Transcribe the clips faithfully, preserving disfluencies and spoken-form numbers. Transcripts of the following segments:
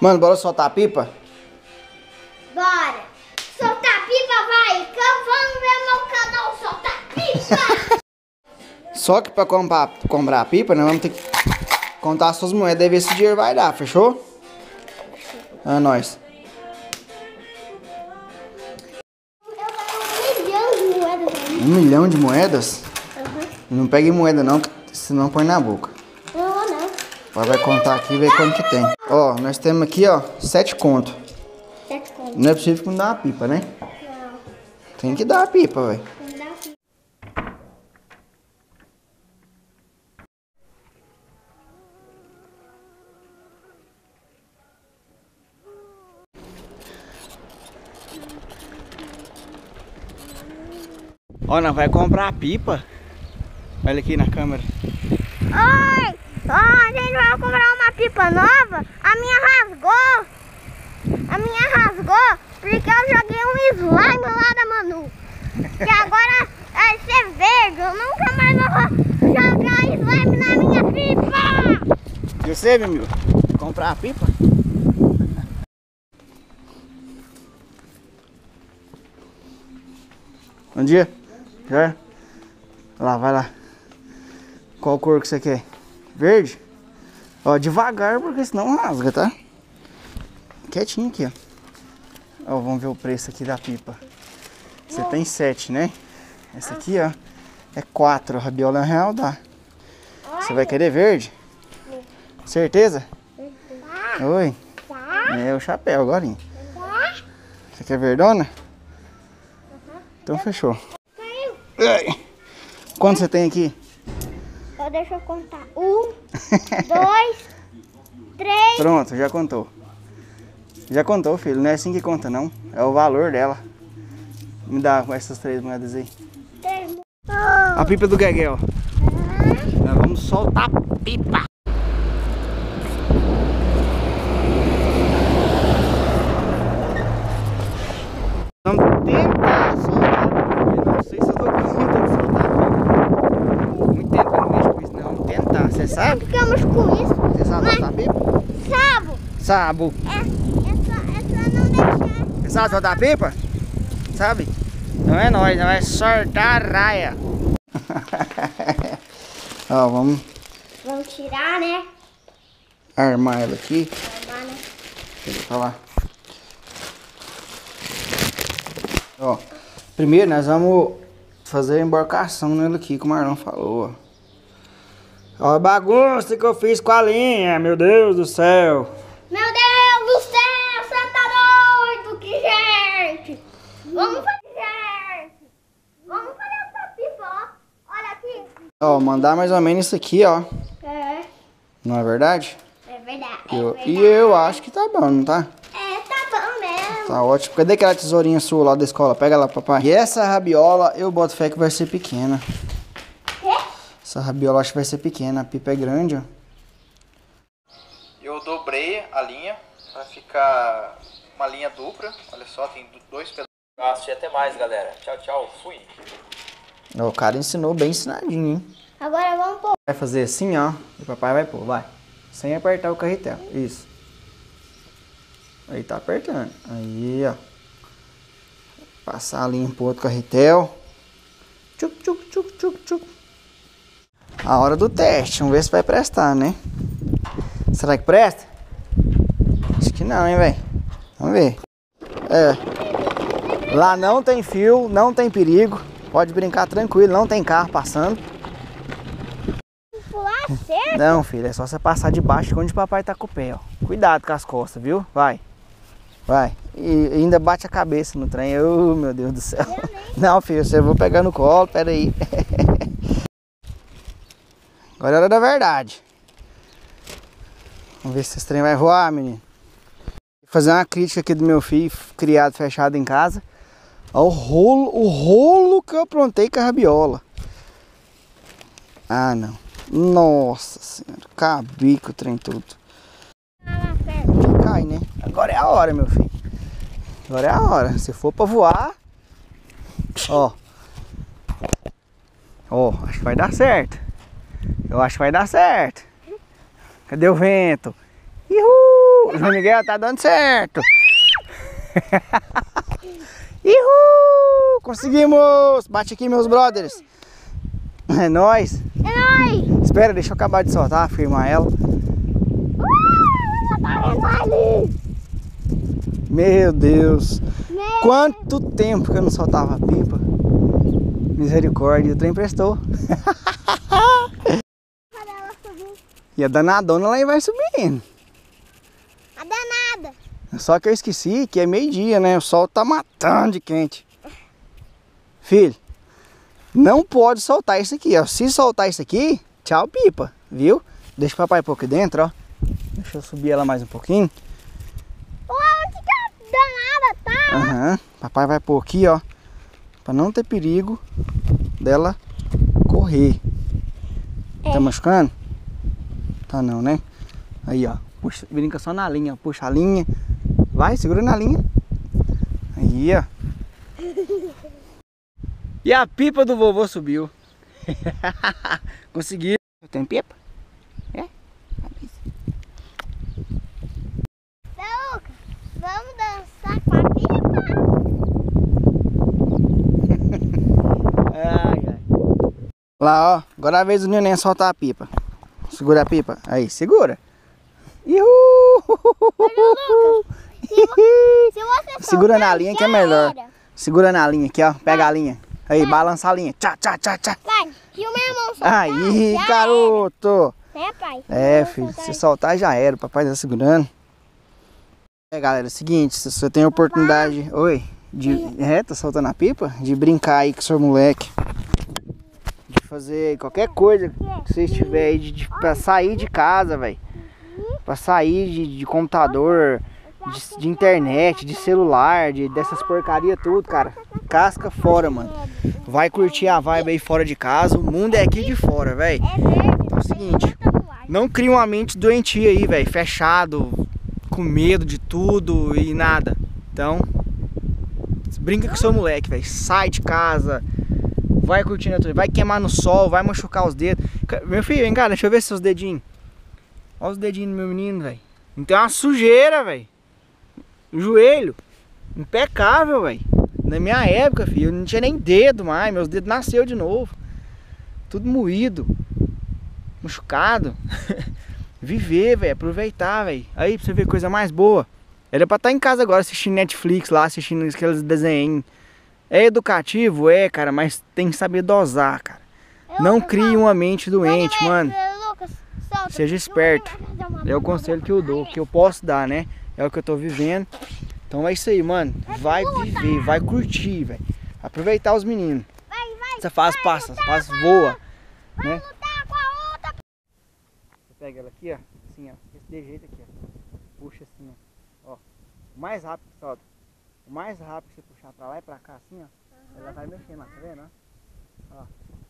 Mano, bora soltar a pipa? Bora! Soltar a pipa, vai! Então vamos ver meu canal Soltar a Pipa! Só que pra comprar, comprar a pipa, nós vamos ter que contar as suas moedas e ver se o dinheiro vai dar, fechou? É nóis. Um milhão de moedas? Uhum. Não pegue moeda não, senão põe na boca. Não, não. Agora vai contar aqui e ver quanto que tem. Ó, nós temos aqui, ó, sete conto. Sete conto. Não é possível que não dá uma pipa, né? Não. Tem que dar a pipa, velho. Não dá pipa. Ó, nós vai comprar a pipa. Olha aqui na câmera. Oi! Ó, a gente vai comprar uma pipa nova. A minha rasgou. A minha rasgou porque eu joguei um slime lá da Manu. Que agora vai ser verde. Eu nunca mais vou jogar slime na minha pipa. E você, meu amigo? Comprar a pipa? Bom dia. Já? Vai lá, vai lá. Qual cor que você quer? Verde? Ó, devagar, porque senão rasga, tá? Quietinho aqui, ó. Ó, vamos ver o preço aqui da pipa. Você tem sete, né? Essa aqui, ó, é quatro. A rabiola real dá. Você vai querer verde? Certeza? Oi. É o chapéu agora. Você quer verdona? Então fechou. Quanto você tem aqui? Então deixa eu contar. Um, dois, três. Pronto, já contou. Já contou, filho. Não é assim que conta, não. É o valor dela. Me dá essas três moedas aí. Três. A pipa do Gueguel. Nós vamos soltar a pipa. Vamos tentar soltar. Eu não sei se eu dou conta de soltar a pipa. Muito tempo que eu não mexo com isso, não. Vamos tentar. Você sabe? Ficamos com isso. Você sabe Mas- soltar a pipa? Sabo. Sabo. É, é só, é só não deixar. Você sabe soltar a pipa? Sabe? Não é nóis, não é soltar a raia. Ó, vamos Vamos tirar, né? armar ela aqui. Armar, né? Deixa eu falar. Ó, primeiro nós vamos fazer a embarcação nela aqui, como o Marlon falou, ó. Ó a bagunça que eu fiz com a linha, meu Deus do céu. Meu Deus do céu, você tá doido, que gente! Vamos fazer, gente! Vamos fazer essa pipa, ó. Olha aqui. Ó, mandar mais ou menos isso aqui, ó. É, Não é verdade? é verdade. Eu- é verdade. e eu acho que tá bom, não tá? É, tá bom mesmo. Tá ótimo. Cadê aquela tesourinha sua lá da escola? Pega lá, papai. E essa rabiola, eu boto fé que vai ser pequena. Quê? Essa rabiola acho que vai ser pequena. A pipa é grande, ó. Eu dobrei a linha pra ficar uma linha dupla. Olha só, tem dois pedaços. E até mais, galera. Tchau, tchau. Fui. O cara ensinou bem ensinadinho, hein? Agora vamos pôr. Vai fazer assim, ó. E o papai vai pôr, vai. Sem apertar o carretel. Isso. Aí tá apertando. Aí, ó. Passar a linha pro outro carretel. Tchuc, tchuc, tchuc, tchuc, tchuc. A hora do teste. Vamos ver se vai prestar, né? Será que presta? Acho que não, hein, velho? Vamos ver. É. Lá não tem fio, não tem perigo. Pode brincar tranquilo, não tem carro passando. Pular certo? Não, filho, é só você passar debaixo onde o papai tá com o pé, ó. Cuidado com as costas, viu? Vai. Vai. E ainda bate a cabeça no trem. Oh, meu Deus do céu. Não, filho, você vou pegar no colo, pera aí. Agora é hora da verdade. Vamos ver se esse trem vai voar, menino. Vou fazer uma crítica aqui do meu filho, criado fechado em casa. Olha o rolo, o rolo que eu aprontei com a rabiola. Ah, não. Nossa senhora, acabei com o trem todo. Cai, né? Agora é a hora, meu filho. Agora é a hora. Se for pra voar, ó. Ó, acho que vai dar certo. Eu acho que vai dar certo. Cadê o vento? Uhul! Uhul! João Miguel tá dando certo. Uhul! Conseguimos! Bate aqui, meus brothers. É nóis. É nóis. Espera, deixa eu acabar de soltar, firmar ela. Meu Deus. Meu. Quanto tempo que eu não soltava a pipa. Misericórdia, o trem prestou. E a danadona lá vai subindo. A danada. Só que eu esqueci que é meio-dia, né? O sol tá matando de quente. Filho, não pode soltar isso aqui, ó. Se soltar isso aqui, tchau pipa, viu? Deixa o papai pôr aqui dentro, ó. Deixa eu subir ela mais um pouquinho. Onde que a danada tá? Aham. Papai vai pôr aqui, ó. Pra não ter perigo dela correr. É. Tá machucando? Tá não, né? Aí, ó. Puxa, brinca só na linha. Puxa a linha. Vai, segura na linha. Aí, ó. E a pipa do vovô subiu. Conseguiu. Tem pipa? É? Lucas, vamos dançar com a pipa? Ai, ai. Lá, ó. Agora é a vez do neném soltar a pipa. Segura a pipa. Aí, segura. Uhul! Se, vo se você Segura na soltar, linha que já é melhor. era. Segura na linha aqui, ó. Pega a linha. Aí, balança a linha. Tchá, tchá, tchá, tchá. Vai, se o meu irmão soltar, Aí, já garoto. era. É, pai? É, Eu vou filho. soltar Se isso. soltar já era. O papai tá segurando. É, galera. É o seguinte. Se você tem a oportunidade... Oi. De... É, tá soltando a pipa? De brincar aí com o seu moleque. De fazer qualquer coisa que você estiver aí. De, de, pra sair de casa, velho. Pra sair de, de computador, de, de internet, de celular, de, dessas porcaria tudo, cara. Casca fora, mano. Vai curtir a vibe aí fora de casa. O mundo é aqui de fora, velho. É verde. Então é o seguinte, Tatuagem. não cria uma mente doentia aí, velho. Fechado, com medo de tudo e nada. Então, brinca com seu moleque, velho. Sai de casa. Vai curtindo a tua, vai queimar no sol, vai machucar os dedos. Meu filho, vem cá, deixa eu ver seus dedinhos. Olha os dedinhos do meu menino, velho. Não tem uma sujeira, velho. O joelho. Impecável, velho. Na minha época, filho, eu não tinha nem dedo mais. Meus dedos nasceu de novo. Tudo moído. Machucado. Viver, velho. Aproveitar, velho. Aí, pra você ver coisa mais boa. Era pra estar em casa agora assistindo Netflix lá, assistindo aqueles desenhos. É educativo, é, cara, mas tem que saber dosar, cara. Não crie uma mente doente, mano. Lucas, solta. Seja esperto. É o conselho que eu dou, que eu posso dar, né? É o que eu tô vivendo. Então é isso aí, mano. Vai viver, vai curtir, velho. Aproveitar os meninos. Vai, vai. Essa fase passa, essa fase voa, Vai né? lutar com a outra. Você pega ela aqui, ó. Assim, ó. Desse jeito aqui, ó. Puxa assim, ó. Ó. O mais rápido que solta. O mais rápido que você puxar pra lá e pra cá, assim, ó. Ela vai mexendo lá, tá vendo, ó? Ó.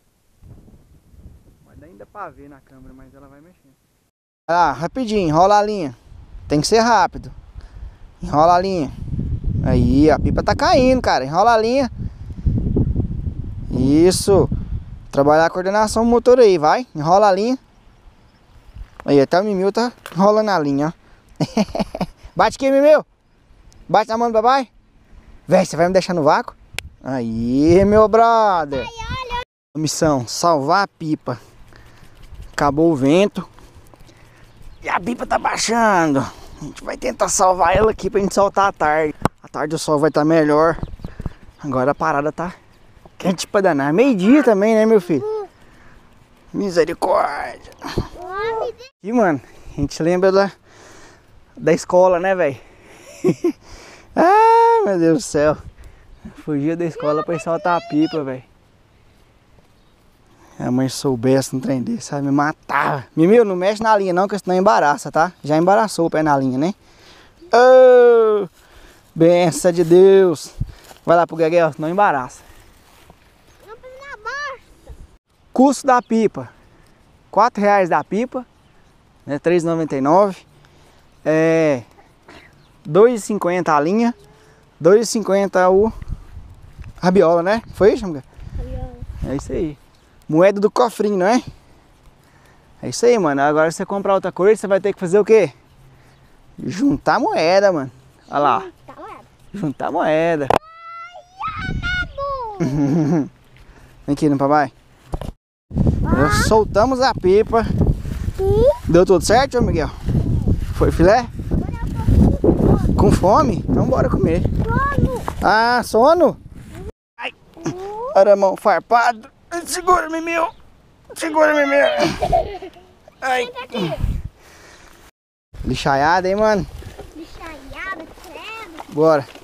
Mas ainda pra ver na câmera, mas ela vai mexendo. Ah, rapidinho, enrola a linha. Tem que ser rápido. Enrola a linha. Aí, a pipa tá caindo, cara. Enrola a linha. Isso. Trabalhar a coordenação motor aí, vai. Enrola a linha. Aí, até o Mimil tá enrolando a linha, ó. Bate aqui, Mimil. Bate na mão do papai. Véi, você vai me deixar no vácuo? Aí, meu brother. Ai, olha. Missão, salvar a pipa. Acabou o vento. E a pipa tá baixando. A gente vai tentar salvar ela aqui pra gente soltar à tarde. À tarde o sol vai estar melhor. Agora a parada tá quente pra danar. Meio-dia também, né, meu filho? Misericórdia. E, mano, a gente lembra da, da escola, né, velho? Ah, meu Deus do céu. Fugia da escola pra ir soltar a pipa, velho. A mãe soubesse um trem desse, sabe? Me matava. Mimil, não mexe na linha não, que senão embaraça, tá? Já embaraçou o pé na linha, né? Oh, benção de Deus. Vai lá pro Gaguel, não embaraça. Não precisa na bosta. Custo da pipa. quatro reais da pipa. Né? três reais e noventa e nove centavos. É... dois reais e cinquenta centavos a linha. dois reais e cinquenta centavos o... a biola, né? Foi isso, amiga? É isso aí. Moeda do cofrinho, não é? É isso aí, mano. Agora se você comprar outra coisa, você vai ter que fazer o quê? Juntar moeda, mano. Olha lá. Tá, ué. Juntar moeda. Ai, Vem aqui no papai. Nós soltamos a pipa. Sim. Deu tudo certo, Miguel? Foi filé? Com fome? Então bora comer. Sono. Ah, sono? Ai. Olha a mão farpado. Segura-me, meu. Segura-me, meu. Ai. Lixaiada, hein, mano? Bichaiada, credo. Bora.